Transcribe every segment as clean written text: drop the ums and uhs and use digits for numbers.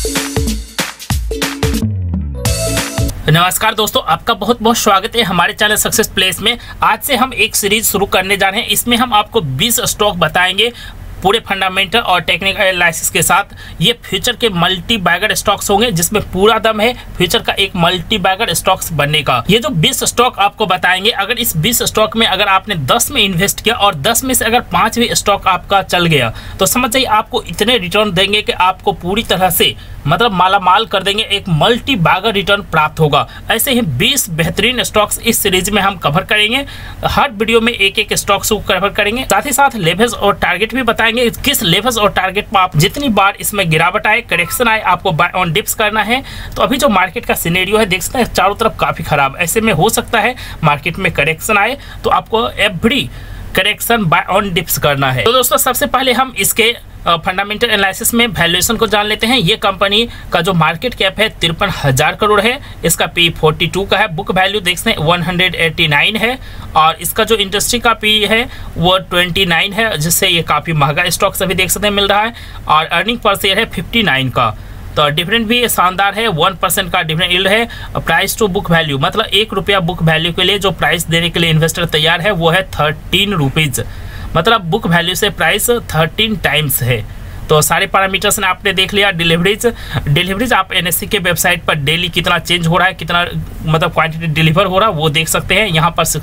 नमस्कार दोस्तों, आपका बहुत बहुत स्वागत है हमारे चैनल सक्सेस प्लेस में। आज से हम एक सीरीज शुरू करने जा रहे हैं। इसमें हम आपको 20 स्टॉक बताएंगे पूरे फंडामेंटल और टेक्निकल एनालिसिस के साथ। ये फ्यूचर के मल्टी बैगर स्टॉक्स होंगे जिसमें पूरा दम है फ्यूचर का एक मल्टी बैगर स्टॉक्स बनने का। ये जो 20 स्टॉक आपको बताएंगे, अगर इस 20 स्टॉक में अगर आपने 10 में इन्वेस्ट किया और 10 में से अगर 5 भी स्टॉक आपका चल गया तो समझ जाइए आपको इतने रिटर्न देंगे कि आपको पूरी तरह से मतलब मालामाल कर देंगे, एक मल्टी बैगर रिटर्न प्राप्त होगा। ऐसे ही 20 बेहतरीन स्टॉक्स इस सीरीज में हम कवर करेंगे। हर वीडियो में एक एक स्टॉक्स को कवर करेंगे, साथ ही साथ लेवल्स और टारगेट भी बताएंगे। किस लेवल्स और टारगेट पर आप जितनी बार इसमें गिरावट आए, करेक्शन आए, आपको बाय ऑन डिप्स करना है। तो अभी जो मार्केट का सिनेरियो है देख सकते हैं चारों तरफ काफी खराब, ऐसे में हो सकता है मार्केट में करेक्शन आए तो आपको every correction buy on dips करना है। तो दोस्तों सबसे पहले हम इसके फंडामेंटल एनालिसिस में वैल्यूएशन को जान लेते हैं। ये कंपनी का जो मार्केट कैप है 53,000 करोड़ है, इसका पी 42 का है, बुक वैल्यू देख सकते हैं 189 है और इसका जो इंडस्ट्री का पी है वो 29 है, जिससे ये काफ़ी महंगा स्टॉक सभी देख सकते हैं मिल रहा है। और अर्निंग पर शेयर है 59 का। तो डिफरेंट भी शानदार है, 1% का डिफरेंट यील्ड है। प्राइस टू बुक वैल्यू मतलब 1 रुपया बुक वैल्यू के लिए जो प्राइस देने के लिए इन्वेस्टर तैयार है वो है 13 रुपीज़, मतलब बुक वैल्यू से प्राइस 13 टाइम्स है। तो सारे पैरामीटर्स ने आपने देख लिया। डिलीवरीज आप एनएससी के वेबसाइट पर डेली कितना चेंज हो रहा है, कितना मतलब क्वांटिटी डिलीवर हो रहा है वो देख सकते हैं। यहाँ पर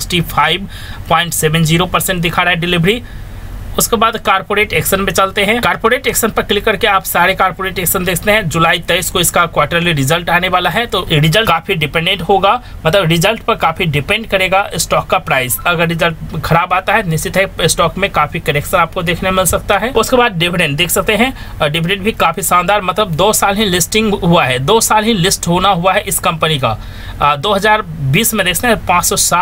65.70% दिखा रहा है डिलीवरी। उसके बाद कारपोरेट एक्शन में चलते हैं। कारपोरेट एक्शन पर क्लिक करके आप सारे कारपोरेट एक्शन देखते हैं। जुलाई 23 को इसका क्वार्टरली रिजल्ट आने वाला है, तो रिजल्ट काफी डिपेंडेंट होगा, मतलब रिजल्ट पर काफी डिपेंड करेगा स्टॉक का प्राइस। अगर रिजल्ट खराब आता है निश्चित है स्टॉक में काफी करेक्शन आपको देखने मिल सकता है। उसके बाद डिविडेंड देख सकते हैं, डिविडेंड भी काफी शानदार, मतलब 2 साल ही लिस्टिंग हुआ है, 2 साल ही लिस्ट होना हुआ है इस कंपनी का। 2020 में देखते हैं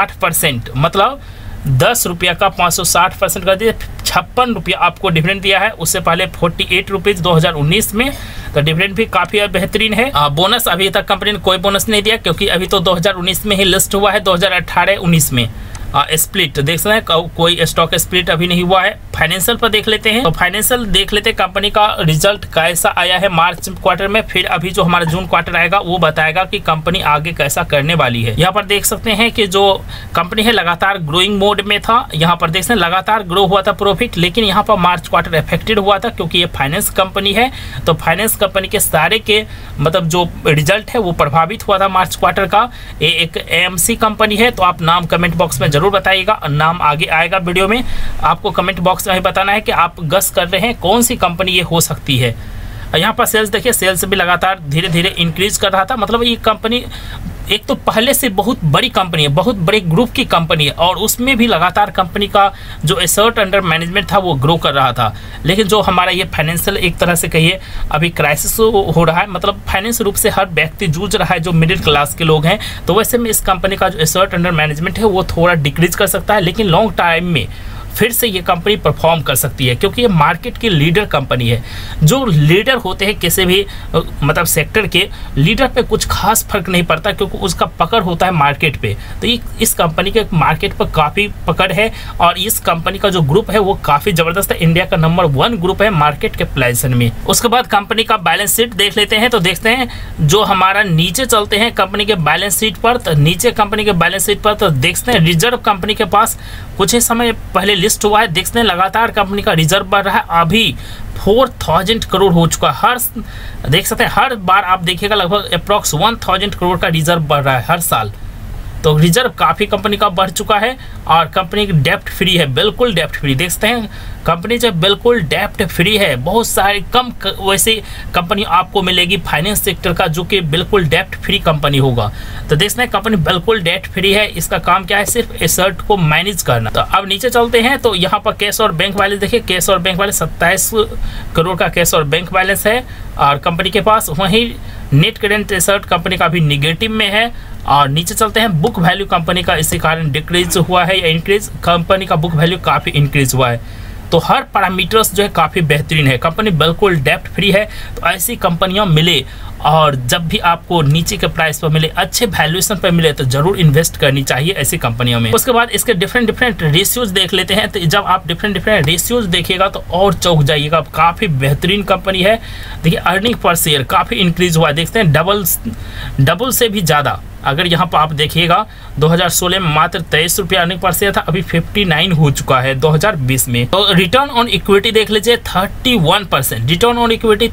560%, मतलब 10 रुपया का 560% कर दिए, 56 रुपया आपको डिविडेंड दिया है। उससे पहले 48 रुपीज़ 2019 में, तो डिविडेंड भी काफ़ी बेहतरीन है। बोनस अभी तक कंपनी ने कोई बोनस नहीं दिया क्योंकि अभी तो 2019 में ही लिस्ट हुआ है, 2018-19 में। स्प्लिट देख सकते हैं, कोई स्टॉक स्प्लिट अभी नहीं हुआ है। फाइनेंशियल पर देख लेते हैं, तो फाइनेंशियल देख लेते हैं कंपनी का रिजल्ट कैसा आया है मार्च क्वार्टर में, फिर अभी जो हमारा जून क्वार्टर आएगा वो बताएगा कि कंपनी आगे कैसा करने वाली है। यहाँ पर देख सकते हैं कि जो कंपनी है लगातार ग्रोइंग मोड में था। यहाँ पर देख सकते हैं लगातार ग्रो हुआ था प्रॉफिट, लेकिन यहाँ पर मार्च क्वार्टर अफेक्टेड हुआ था क्योंकि ये फाइनेंस कंपनी है। तो फाइनेंस कंपनी के सारे के मतलब जो रिजल्ट है वो प्रभावित हुआ था मार्च क्वार्टर का। ये एक एएमसी कंपनी है, तो आप नाम कमेंट बॉक्स में जरूर बताइएगा, नाम आगे आएगा वीडियो में। आपको कमेंट बॉक्स में बताना है कि आप गस कर रहे हैं कौन सी कंपनी ये हो सकती है। यहाँ पर सेल्स देखिए, सेल्स भी लगातार धीरे धीरे इंक्रीज कर रहा था, मतलब ये कंपनी एक तो पहले से बहुत बड़ी कंपनी है, बहुत बड़े ग्रुप की कंपनी है और उसमें भी लगातार कंपनी का जो एसेट अंडर मैनेजमेंट था वो ग्रो कर रहा था। लेकिन जो हमारा ये फाइनेंशियल एक तरह से कहिए अभी क्राइसिस हो रहा है, मतलब फाइनेंस रूप से हर व्यक्ति जूझ रहा है जो मिडिल क्लास के लोग हैं। तो वैसे में इस कंपनी का जो एसेट अंडर मैनेजमेंट है वो थोड़ा डिक्रीज कर सकता है, लेकिन लॉन्ग टाइम में फिर से ये कंपनी परफॉर्म कर सकती है क्योंकि ये मार्केट की लीडर कंपनी है। जो लीडर होते हैं किसी भी मतलब सेक्टर के, लीडर पे कुछ खास फर्क नहीं पड़ता क्योंकि उसका पकड़ होता है मार्केट पे। तो ये इस कंपनी के मार्केट पर काफ़ी पकड़ है और इस कंपनी का जो ग्रुप है वो काफ़ी ज़बरदस्त है, इंडिया का नंबर 1 ग्रुप है मार्केट कैपिटलाइजेशन में। उसके बाद कंपनी का बैलेंस शीट देख लेते हैं, तो देखते हैं जो हमारा नीचे चलते हैं कंपनी के बैलेंस शीट पर। तो नीचे कंपनी के बैलेंस शीट पर तो देखते हैं रिजर्व कंपनी के पास कुछ ही समय पहले लिस्ट हुआ है, देखते हैं लगातार कंपनी का रिजर्व बढ़ रहा है, अभी 4000 करोड़ हो चुका है। हर देख सकते हैं हर बार आप देखिएगा लगभग अप्रॉक्स 1000 करोड़ का रिजर्व बढ़ रहा है हर साल। तो रिजर्व काफ़ी कंपनी का बढ़ चुका है और कंपनी की डेप्ट फ्री है, बिल्कुल डेप्ट फ्री। देखते हैं कंपनी जब बिल्कुल डेप्ट फ्री है, बहुत सारी कम वैसे कंपनी आपको मिलेगी फाइनेंस सेक्टर का जो कि बिल्कुल डेप्ट फ्री कंपनी होगा। तो देखते हैं कंपनी बिल्कुल डेप्ट फ्री है, इसका काम क्या है सिर्फ एसेट को मैनेज करना। तो अब नीचे चलते हैं, तो यहाँ पर कैश और बैंक बैलेंस देखिए, कैश और बैंक बैलेंस 27 करोड़ का कैश और बैंक बैलेंस है और कंपनी के पास। वहीं नेट करेंट एसेट कंपनी का भी निगेटिव में है। और नीचे चलते हैं, बुक वैल्यू कंपनी का इसी कारण डिक्रीज हुआ है या इंक्रीज, कंपनी का बुक वैल्यू काफ़ी इंक्रीज हुआ है। तो हर पैरामीटर्स जो है काफ़ी बेहतरीन है, कंपनी बिल्कुल डेप्ट फ्री है। तो ऐसी कंपनियां मिले और जब भी आपको नीचे के प्राइस पर मिले, अच्छे वैल्यूएशन पर मिले, तो जरूर इन्वेस्ट करनी चाहिए ऐसी कंपनियों में। उसके बाद इसके डिफरेंट रेशियोज देख लेते हैं। तो जब आप डिफरेंट रेशियोज देखिएगा तो और चौंक जाइएगा। काफ़ी बेहतरीन कंपनी है। देखिए अर्निंग पर शेयर काफ़ी इंक्रीज हुआ, देखते हैं डबल से भी ज़्यादा। अगर यहाँ पर आप देखिएगा 2016 में मात्र 23 रुपया अर्निंग पर शेयर था, अभी 59 हो चुका है 2020 में। तो रिटर्न ऑन इक्विटी देख लीजिए 31%, रिटर्न ऑन इक्विटी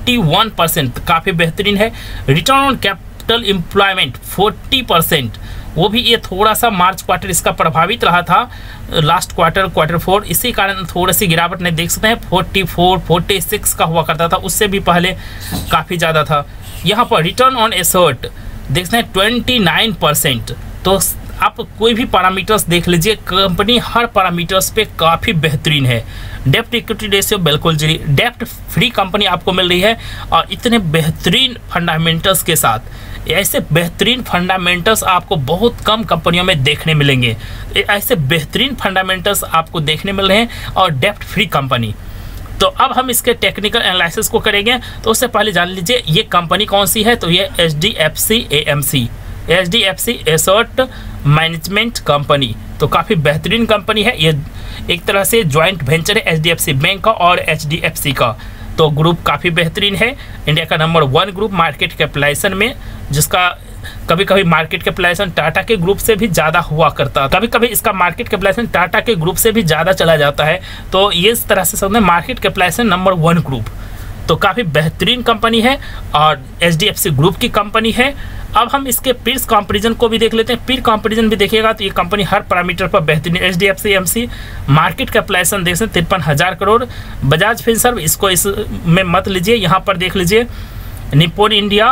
31%, काफ़ी बेहतरीन है। रिटर्न ऑन कैपिटल एम्प्लॉयमेंट 40%, वो भी ये थोड़ा सा मार्च क्वार्टर इसका प्रभावित रहा था, लास्ट क्वार्टर 4, इसी कारण थोड़ी सी गिरावट नहीं देख सकते हैं। 44, 46 का हुआ करता था, उससे भी पहले काफ़ी ज़्यादा था। यहाँ पर रिटर्न ऑन एसेट देख सकते हैं 29%। तो आप कोई भी पैरामीटर्स देख लीजिए, कंपनी हर पैरामीटर्स पे काफ़ी बेहतरीन है। डेप्ट इक्विटी रेशियो बिल्कुल जीरो, डेप्ट फ्री कंपनी आपको मिल रही है और इतने बेहतरीन फंडामेंटल्स के साथ। ऐसे बेहतरीन फंडामेंटल्स आपको बहुत कम कंपनियों में देखने मिलेंगे। ऐसे बेहतरीन फंडामेंटल्स आपको देखने मिल रहे हैं और डेप्ट फ्री कंपनी। तो अब हम इसके टेक्निकल एनालिसिस को करेंगे। तो उससे पहले जान लीजिए ये कंपनी कौन सी है। तो ये HDFC AMC, HDFC asset management company, तो काफ़ी बेहतरीन कंपनी है। ये एक तरह से जॉइंट वेंचर है HDFC बैंक का और HDFC का। तो ग्रुप काफ़ी बेहतरीन है, इंडिया का नंबर 1 ग्रुप मार्केट कैपिटलाइजेशन में, जिसका कभी कभी मार्केट कैपिटलाइजेशन टाटा के ग्रुप से भी ज़्यादा हुआ करता है, कभी कभी इसका मार्केट कैपिटलाइजेशन टाटा के ग्रुप से भी ज़्यादा चला जाता है। तो ये इस तरह से समझें मार्केट कैपिटलाइजेशन नंबर 1 ग्रुप, तो काफ़ी बेहतरीन कंपनी है और HDFC ग्रुप की कंपनी है। अब हम इसके पीयर्स कंपैरिजन को भी देख लेते हैं। पीयर कंपैरिजन भी देखिएगा तो ये कंपनी हर पैरामीटर पर बेहतरीन। HDFC AMC मार्केट कैपिटलाइजेशन देख सकते 53,000 करोड़। बजाज फिनसर्व इसको इसमें मत लीजिए, यहाँ पर देख लीजिए निप्पॉन इंडिया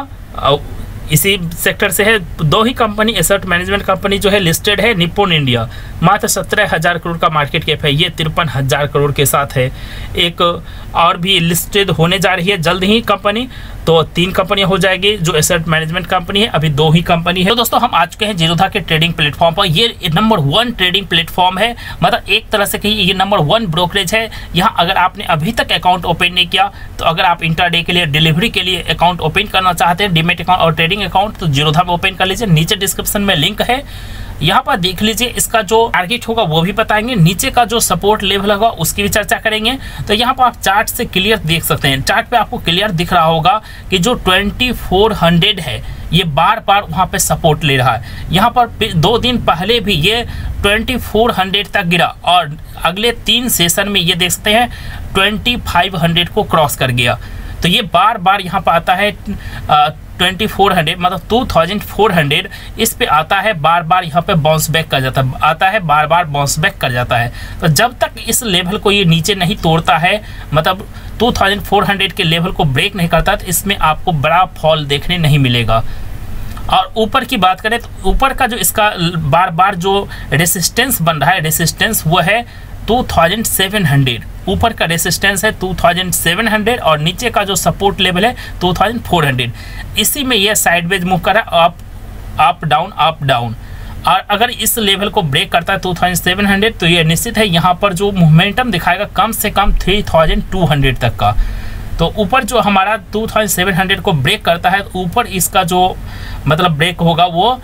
इसी सेक्टर से है। 2 ही कंपनी एसेट मैनेजमेंट कंपनी जो है लिस्टेड है, निप्पॉन इंडिया मात्र 17,000 करोड़ का मार्केट कैप है, ये 53,000 करोड़ के साथ है। एक और भी लिस्टेड होने जा रही है जल्द ही कंपनी, तो 3 कंपनियां हो जाएगी जो एसेट मैनेजमेंट कंपनी है, अभी 2 ही कंपनी है। तो दोस्तों हम आ चुके हैं जीरोधा के ट्रेडिंग प्लेटफॉर्म पर। ये नंबर 1 ट्रेडिंग प्लेटफॉर्म है, मतलब एक तरह से कहिए ये नंबर 1 ब्रोकरेज है। यहाँ अगर आपने अभी तक अकाउंट ओपन नहीं किया, तो अगर आप इंट्राडे के लिए, डिलीवरी के लिए अकाउंट ओपन करना चाहते हैं, डीमेट अकाउंट और ट्रेडिंग अकाउंट, तो जीरोधा में ओपन कर लीजिए। नीचे डिस्क्रिप्शन में लिंक है, यहाँ पर देख लीजिए। इसका जो टारगेट होगा वो भी बताएंगे, नीचे का जो सपोर्ट लेवल होगा उसकी भी चर्चा करेंगे। तो यहाँ पर आप चार्ट से क्लियर देख सकते हैं, चार्ट पे आपको क्लियर दिख रहा होगा कि जो 2400 है ये बार बार वहाँ पे सपोर्ट ले रहा है। यहाँ पर 2 दिन पहले भी ये 2400 तक गिरा और अगले 3 सेशन में ये देख सकते हैं 2500 को क्रॉस कर गया। तो ये बार बार यहाँ पर आता है 2400 मतलब 2400, इस पे आता है, बार बार यहाँ पे बाउंस बैक कर जाता है, आता है बार बार बाउंस बैक कर जाता है। तो जब तक इस लेवल को ये नीचे नहीं तोड़ता है, मतलब 2400 के लेवल को ब्रेक नहीं करता, तो इसमें आपको बड़ा फॉल देखने नहीं मिलेगा। और ऊपर की बात करें तो ऊपर का जो इसका बार बार जो रेसिस्टेंस बन रहा है, रेसिस्टेंस वो है 2700, ऊपर का रेसिस्टेंस है 2700 और नीचे का जो सपोर्ट लेवल है 2400। इसी में यह साइडवेज मूव कर रहा है, अप डाउन। और अगर इस लेवल को ब्रेक करता है 2700, तो ये निश्चित है यहाँ पर जो मोमेंटम दिखाएगा कम से कम 3200 तक का। तो ऊपर जो हमारा 2700 को ब्रेक करता है, ऊपर इसका जो मतलब ब्रेक होगा वो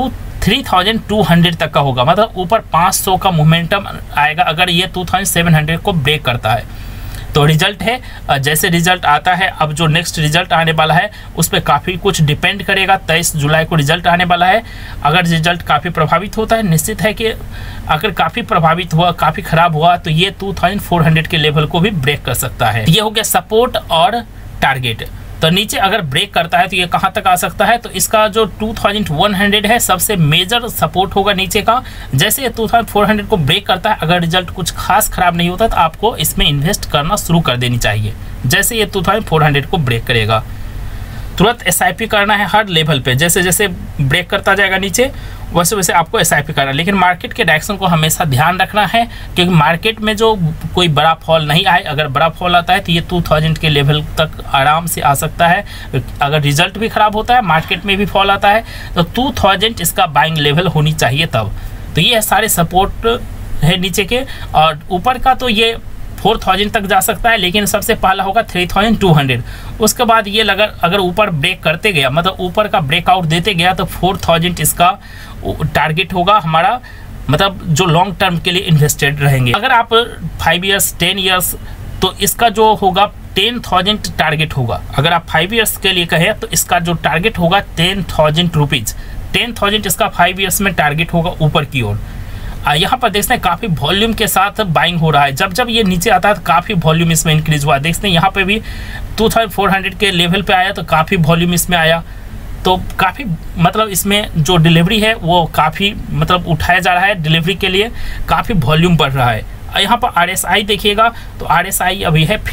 3200 तक का होगा, मतलब ऊपर 500 का मोमेंटम आएगा अगर ये 2700 को ब्रेक करता है। तो रिजल्ट है, जैसे रिजल्ट आता है, अब जो नेक्स्ट रिजल्ट आने वाला है उस पर काफ़ी कुछ डिपेंड करेगा। 23 जुलाई को रिजल्ट आने वाला है। अगर रिजल्ट काफ़ी प्रभावित होता है, निश्चित है कि अगर काफ़ी प्रभावित हुआ, काफ़ी ख़राब हुआ, तो ये 2400 के लेवल को भी ब्रेक कर सकता है। ये हो गया सपोर्ट और टारगेट। तो नीचे अगर ब्रेक करता है तो ये कहाँ तक आ सकता है, तो इसका जो 2100 है सबसे मेजर सपोर्ट होगा नीचे का। जैसे ये 2400 को ब्रेक करता है, अगर रिजल्ट कुछ खास खराब नहीं होता तो आपको इसमें इन्वेस्ट करना शुरू कर देनी चाहिए। जैसे ये 2400 को ब्रेक करेगा, तुरंत SIP करना है हर लेवल पे। जैसे जैसे ब्रेक करता जाएगा नीचे, वैसे वैसे आपको SIP करना है। लेकिन मार्केट के डायरेक्शन को हमेशा ध्यान रखना है, क्योंकि मार्केट में जो कोई बड़ा फॉल नहीं आए, अगर बड़ा फॉल आता है तो ये 2000 के लेवल तक आराम से आ सकता है। अगर रिजल्ट भी ख़राब होता है, मार्केट में भी फॉल आता है, तो 2000 इसका बाइंग लेवल होनी चाहिए तब। तो ये सारे सपोर्ट है नीचे के, और ऊपर का तो ये 4000 तक जा सकता है, लेकिन सबसे पहला होगा 3200। उसके बाद ये अगर ऊपर ब्रेक करते गया, मतलब ऊपर का ब्रेकआउट देते गया, तो 4000 इसका टारगेट होगा हमारा, मतलब जो लॉन्ग टर्म के लिए इन्वेस्टेड रहेंगे। अगर आप 5 ईयर्स 10 ईयर्स, तो इसका जो होगा 10,000 टारगेट होगा। अगर आप 5 ईयर्स के लिए कहें तो इसका जो टारगेट होगा 10,000 रुपीज़, 10,000 इसका 5 ईयर्स में टारगेट होगा ऊपर की ओर। यहाँ पर देखते हैं काफ़ी वॉल्यूम के साथ बाइंग हो रहा है। जब जब ये नीचे आता है तो काफ़ी वॉल्यूम इसमें इंक्रीज हुआ। देखते हैं यहाँ पे भी 2400 के लेवल पे आया तो काफ़ी वॉल्यूम इसमें आया, तो काफ़ी मतलब इसमें जो डिलीवरी है वो काफ़ी मतलब उठाया जा रहा है, डिलीवरी के लिए काफ़ी वॉल्यूम बढ़ रहा है। यहाँ पर RSI देखिएगा तो RSI अभी है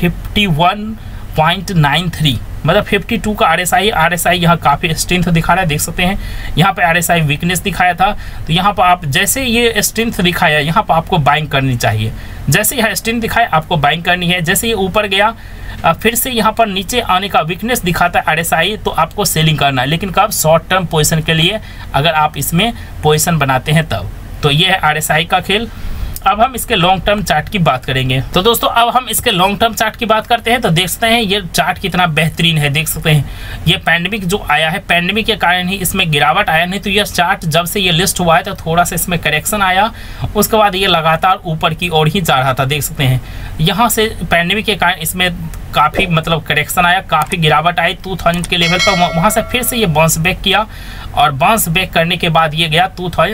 51.93, मतलब 52 का RSI यहाँ काफ़ी स्ट्रेंथ दिखा रहा है, देख सकते हैं। यहाँ पे RSI वीकनेस दिखाया था, तो यहाँ पर आप जैसे ये स्ट्रेंथ दिखाया, यहाँ पर आपको बाइंग करनी चाहिए। जैसे यह स्ट्रेंथ दिखाया आपको बाइंग करनी है। जैसे ये ऊपर गया फिर से यहाँ पर नीचे आने का वीकनेस दिखाता है RSI, तो आपको सेलिंग करना है, लेकिन कब? शॉर्ट टर्म पोजीशन के लिए, अगर आप इसमें पोजीशन बनाते हैं तब। तो ये है RSI का खेल। अब हम इसके लॉन्ग टर्म चार्ट की बात करेंगे। तो दोस्तों अब हम इसके लॉन्ग टर्म चार्ट की बात करते हैं, तो देख सकते हैं ये चार्ट कितना बेहतरीन है। देख सकते हैं ये पैंडेमिक जो आया है, पैंडेमिक के कारण ही इसमें गिरावट आया, नहीं तो यह चार्ट जब से ये लिस्ट हुआ है तो थोड़ा सा इसमें करेक्शन आया, उसके बाद ये लगातार ऊपर की ओर ही जा रहा था। देख सकते हैं यहाँ से पैंडेमिक के कारण इसमें काफ़ी मतलब करेक्शन आया, काफ़ी गिरावट आई 2000 के लेवल पर, वहाँ से फिर से ये बाउंस बैक किया, और बाउंस बैक करने के बाद ये गया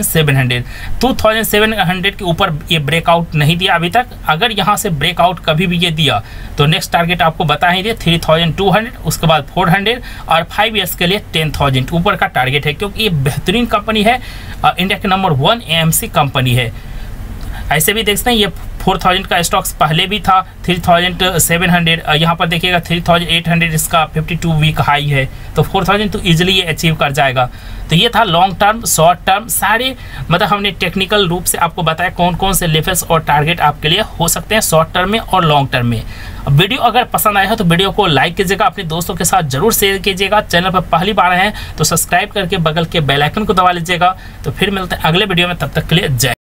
2700 के ऊपर ये ब्रेकआउट नहीं दिया अभी तक। अगर यहाँ से ब्रेकआउट कभी भी ये दिया तो नेक्स्ट टारगेट आपको बता ही दिए 3200, उसके बाद 400 और 5 ईयर्स के लिए 10,000 ऊपर का टारगेट है, क्योंकि ये बेहतरीन कंपनी है, इंडिया के नंबर 1 AMC कंपनी है। ऐसे भी देखते हैं ये 4000 का स्टॉक्स पहले भी था, 3700, यहाँ पर देखिएगा 3800 इसका 52 वीक हाई है, तो 4000 तो इजीली ये अचीव कर जाएगा। तो ये था लॉन्ग टर्म, शॉर्ट टर्म, सारे मतलब हमने टेक्निकल रूप से आपको बताया कौन कौन से लेवल्स और टारगेट आपके लिए हो सकते हैं शॉर्ट टर्म में और लॉन्ग टर्म में। वीडियो अगर पसंद आया है तो वीडियो को लाइक कीजिएगा, अपने दोस्तों के साथ जरूर शेयर कीजिएगा। चैनल पर पहली बार आए हैं तो सब्सक्राइब करके बगल के बेल आइकन को दबा लीजिएगा। तो फिर मिलते हैं अगले वीडियो में, तब तक के लिए जय।